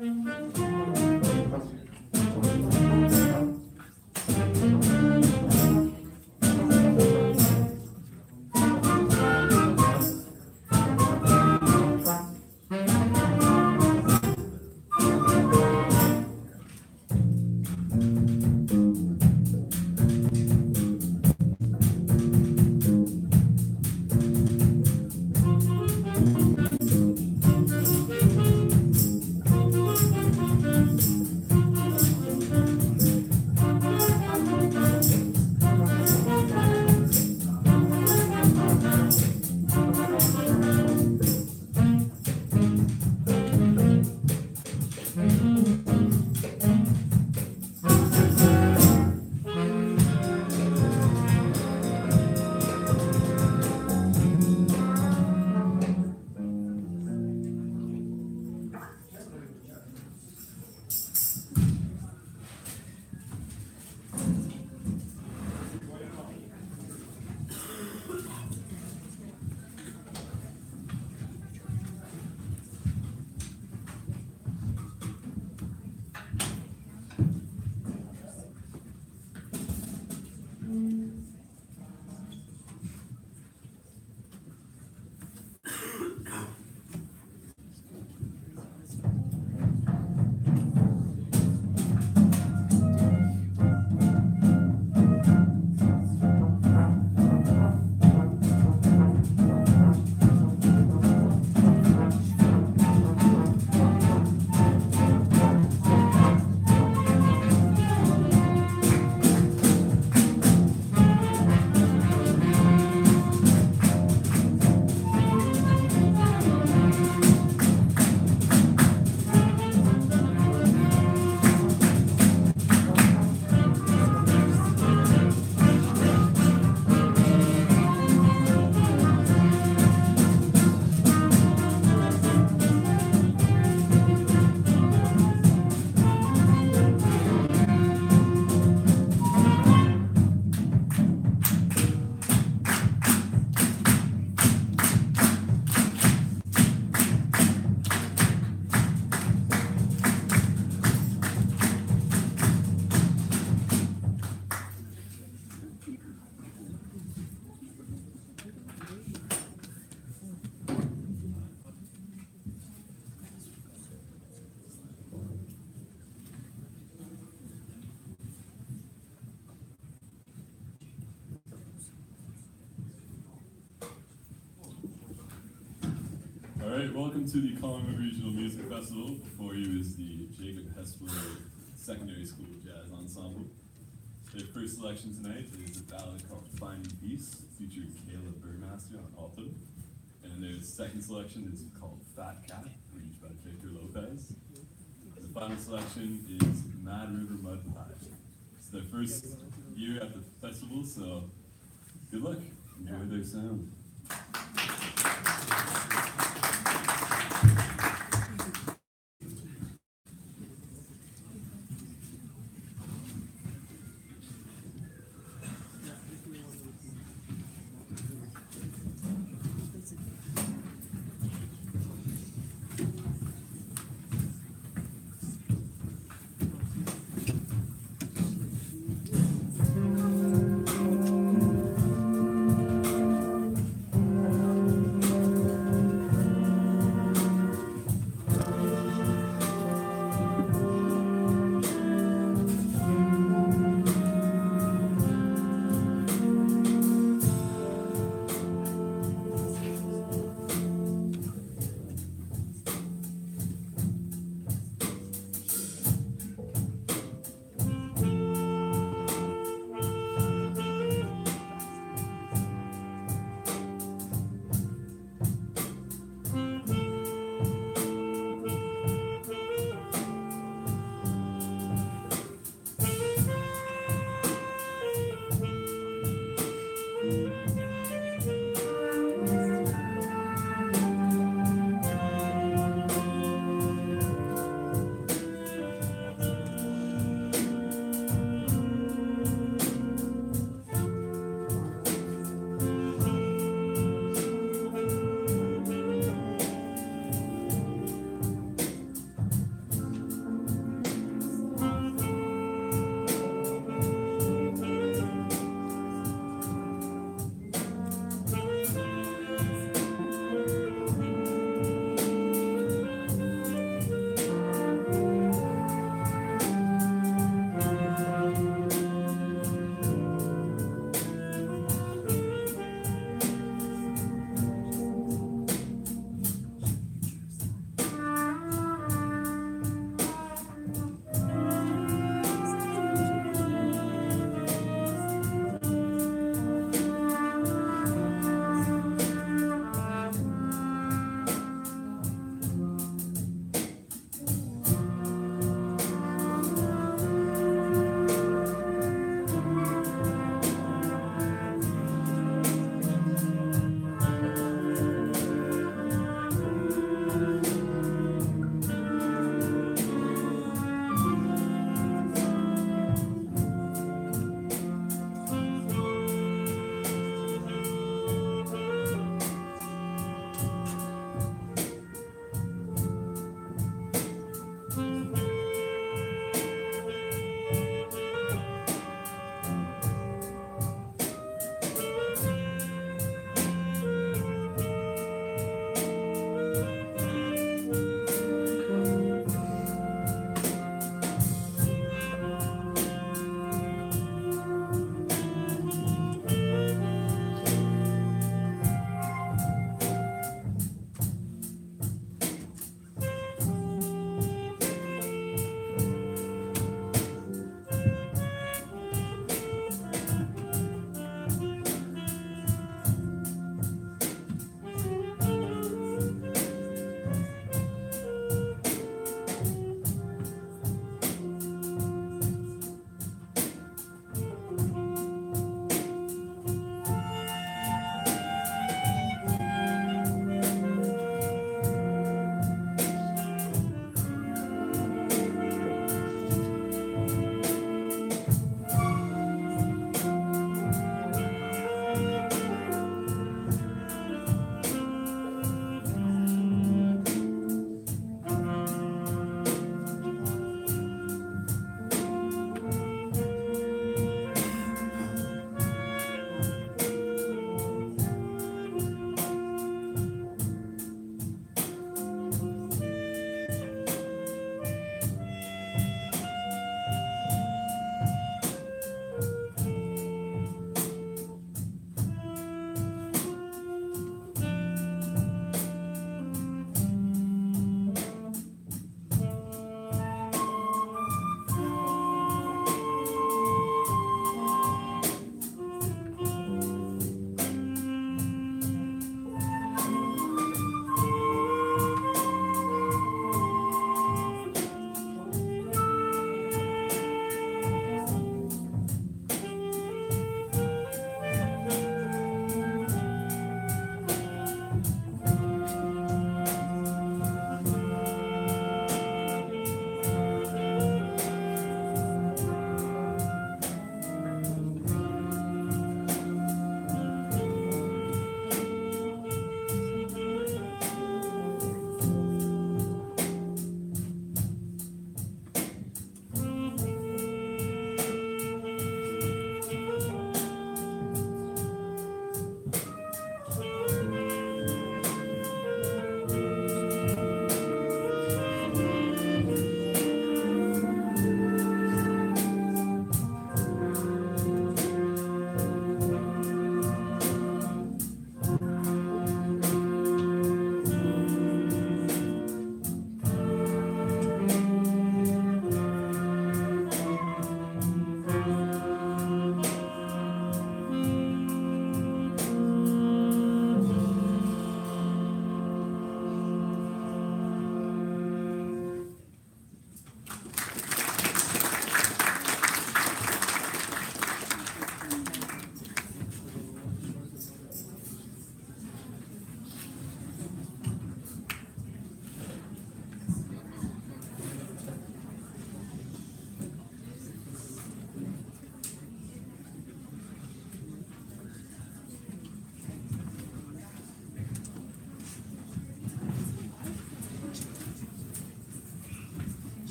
Alright, welcome to the Collingwood Regional Music Festival. Before you is the Jacob Hespeler Secondary School Jazz Ensemble. Their first selection tonight is a ballad called Finding Peace, featuring Kayla Burmaster on alto. And their second selection is called Fat Cat, arranged by Victor Lopez. And the final selection is Mad River Mud Pie. It's their first year at the festival, so good luck. Enjoy their sound.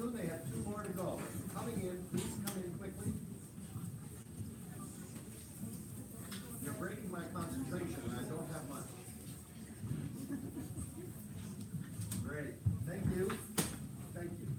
soon, they have 2 more to go. Coming in, please come in quickly. You're breaking my concentration, and I don't have much. Great, thank you. Thank you.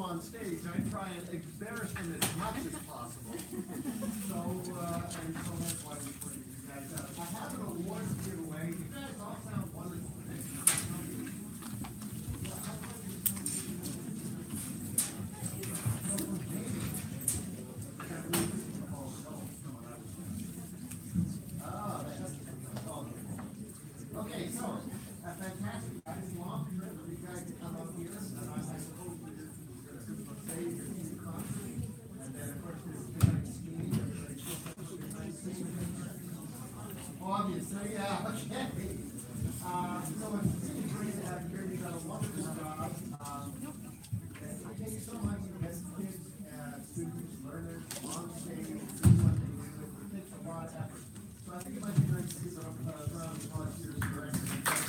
on stage, I try and embarrass them as much as possible. So, and so that's why we put you guys out. I have an award to give away. You guys all sound wonderful. Okay, so, a fantastic, long trip for you guys to come up here, and I suppose we're gonna say your team concert, and then of course there's tonight skiing, everybody shows up for tonight skiing. Obviously, yeah, okay. So it's really great to have you here, you've done a wonderful job. It takes so much to get kids, students, learners on stage, do what they do, it takes a lot of effort. So I think it might be nice to give a round of applause to your director.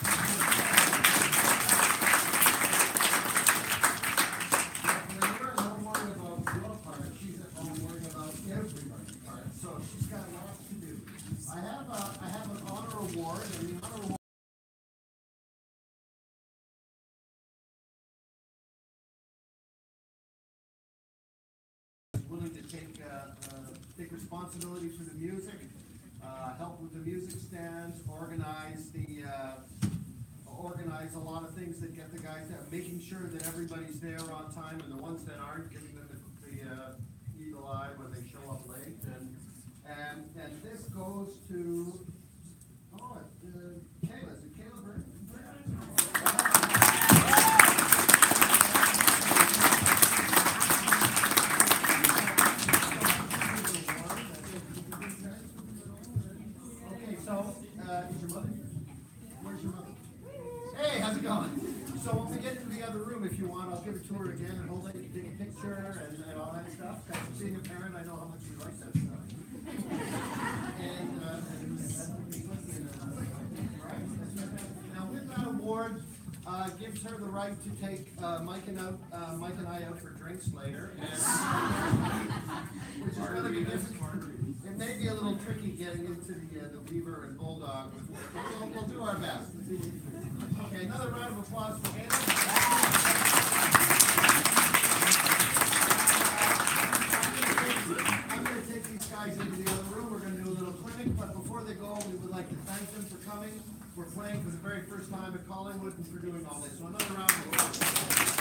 Don't worry about your part, she's at home worrying about everybody's part, so she's got lots to do. I have an honor award, and the honor award is willing to take responsibility for the music, help with the music stands, organize a lot of things that get the guys there, making sure that everybody's there on time, and the ones that aren't, giving them the evil eye when they show up late, and this goes to, Kayla, is it Kayla Burton? Okay, so, is your mother? Where's your mother? Hey, how's it going? So when we get to the other room, if you want, I'll give it to her again and hold it, you take a picture and all that stuff. Because being a parent, I know how much you like that stuff. Now with that award, gives her the right to take Mike and I out for drinks later. Which is gonna be difficult. It may be a little tricky getting into the Beaver and Bulldog, but we'll do our best. Okay, another round of applause for Anna. I'm going to take these guys into the other room. We're going to do a little clinic, but before they go, we would like to thank them for coming. We're playing for the very first time at Collingwood and for doing all this. So another round of applause.